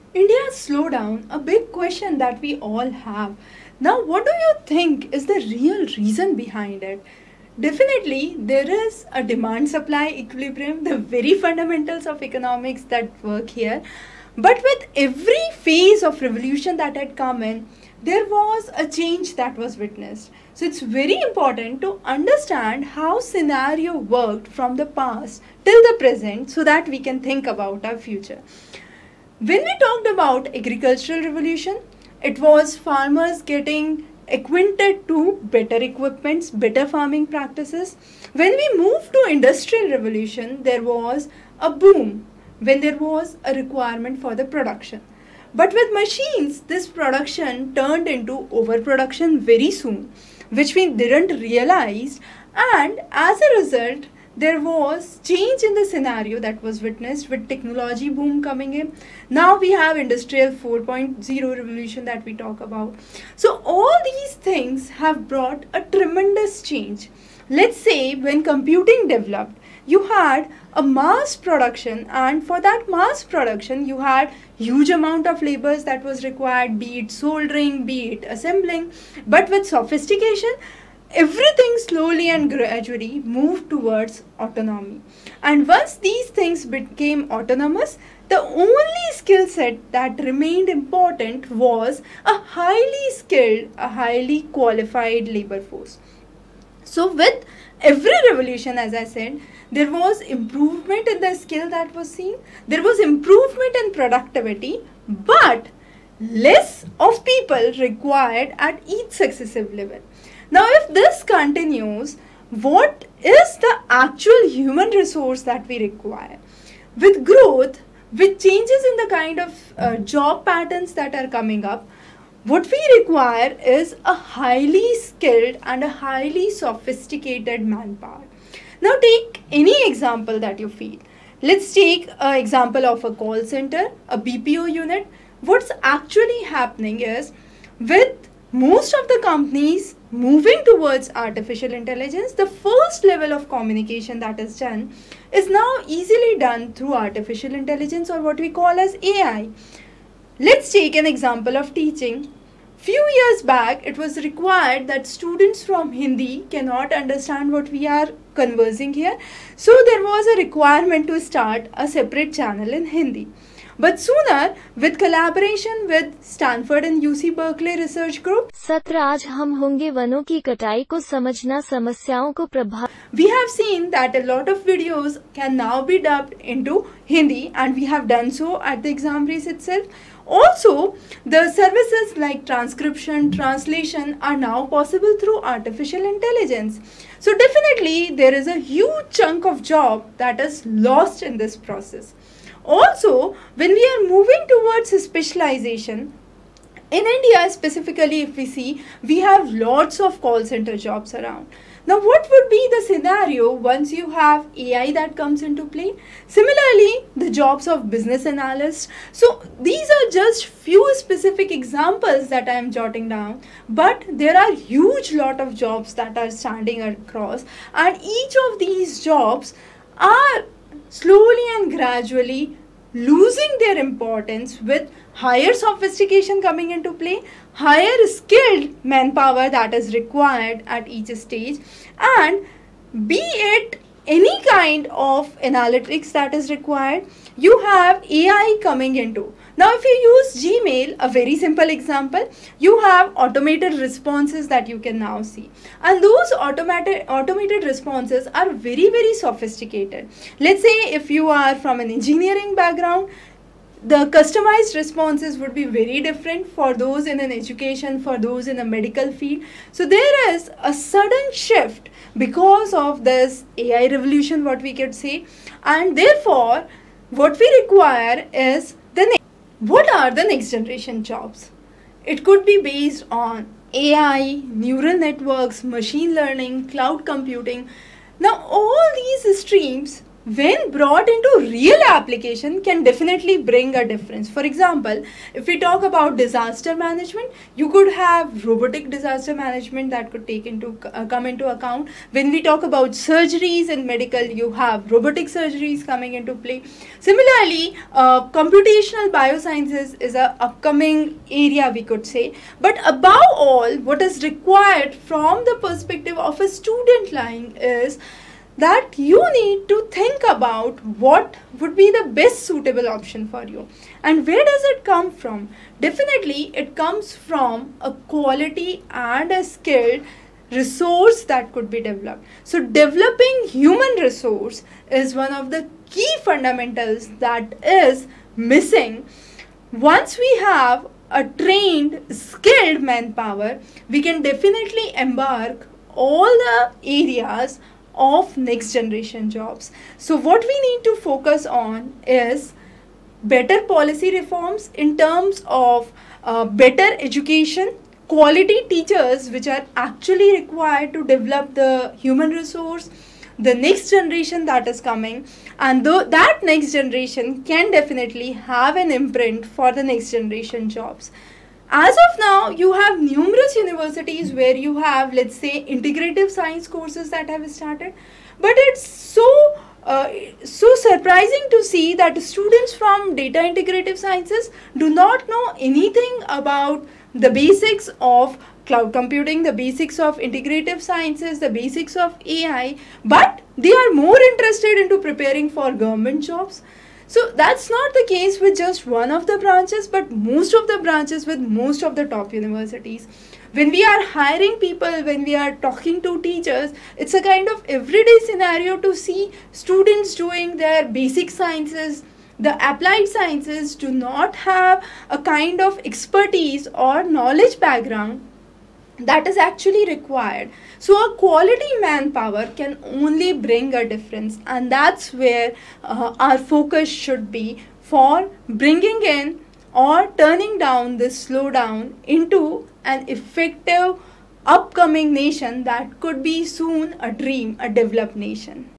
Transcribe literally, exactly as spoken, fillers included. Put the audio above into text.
India's slowdown, a big question that we all have. Now, what do you think is the real reason behind it? Definitely, there is a demand supply equilibrium, the very fundamentals of economics that work here. But with every phase of revolution that had come in, there was a change that was witnessed. So it's very important to understand how scenario worked from the past till the present so that we can think about our future. When we talked about agricultural revolution, it was farmers getting acquainted to better equipments, better farming practices. When we moved to industrial revolution, there was a boom when there was a requirement for the production. But with machines, this production turned into overproduction very soon, which we didn't realize, and as a result, there was change in the scenario that was witnessed with technology boom coming in. Now we have industrial four point oh revolution that we talk about. So all these things have brought a tremendous change. Let's say when computing developed, you had a mass production, and for that mass production you had huge amount of labors that was required, be it soldering, be it assembling. But with sophistication, everything slowly and gradually moved towards autonomy. And once these things became autonomous, the only skill set that remained important was a highly skilled, a highly qualified labor force. So with every revolution, as I said, there was improvement in the skill that was seen, there was improvement in productivity, but less of people required at each successive level. Now, if this continues, what is the actual human resource that we require? With growth, with changes in the kind of uh, job patterns that are coming up, what we require is a highly skilled and a highly sophisticated manpower. Now, take any example that you feel. Let's take an example of a call center, a B P O unit. What's actually happening is, with most of the companies moving towards artificial intelligence, the first level of communication that is done is now easily done through artificial intelligence, or what we call as A I. Let's take an example of teaching. Few years back, it was required that students from Hindi cannot understand what we are conversing here. So there was a requirement to start a separate channel in Hindi. But sooner, with collaboration with Stanford and U C Berkeley Research Group, सत्र आज हम होंगे वनों की कटाई को समझना समस्याओं को प्रभाव we have seen that a lot of videos can now be dubbed into Hindi, and we have done so at the Examrace itself. Also, the services like transcription, translation are now possible through artificial intelligence. So definitely there is a huge chunk of job that is lost in this process. Also, when we are moving towards specialization, in India specifically, if we see, we have lots of call center jobs around. Now, what would be the scenario once you have A I that comes into play? Similarly, the jobs of business analysts. So, these are just few specific examples that I am jotting down, but there are huge lot of jobs that are standing across, and each of these jobs are slowly and gradually losing their importance with higher sophistication coming into play, higher skilled manpower that is required at each stage, and be it any kind of analytics that is required, you have A I coming into. Now, if you use Gmail, a very simple example, you have automated responses that you can now see. And those automated, automated responses are very, very sophisticated. Let's say if you are from an engineering background, the customized responses would be very different for those in an education, for those in a medical field. So there is a sudden shift because of this A I revolution, what we could say. And therefore, what we require is the next. What are the next generation jobs? It could be based on A I, neural networks, machine learning, cloud computing. Now, all these streams when brought into real application, can definitely bring a difference. For example, if we talk about disaster management, you could have robotic disaster management that could take into uh, come into account. When we talk about surgeries and medical, you have robotic surgeries coming into play. Similarly, uh, computational biosciences is a upcoming area, we could say. But above all, what is required from the perspective of a student lying is that you need to think about what would be the best suitable option for you. And where does it come from? Definitely it comes from a quality and a skilled resource that could be developed. So developing human resource is one of the key fundamentals that is missing. Once we have a trained, skilled manpower, we can definitely embark all the areas of next generation jobs. So what we need to focus on is better policy reforms in terms of uh, better education, quality teachers which are actually required to develop the human resource, the next generation that is coming, and th that next generation can definitely have an imprint for the next generation jobs. As of now, you have numerous universities where you have, let's say, integrative science courses that have started. But it's so, uh, so surprising to see that students from data integrative sciences do not know anything about the basics of cloud computing, the basics of integrative sciences, the basics of A I, but they are more interested into preparing for government jobs. So that's not the case with just one of the branches, but most of the branches with most of the top universities. When we are hiring people, when we are talking to teachers, it's a kind of everyday scenario to see students doing their basic sciences. The applied sciences do not have a kind of expertise or knowledge background that is actually required. So a quality manpower can only bring a difference, and that's where uh, our focus should be for bringing in or turning down this slowdown into an effective upcoming nation that could be soon a dream, a developed nation.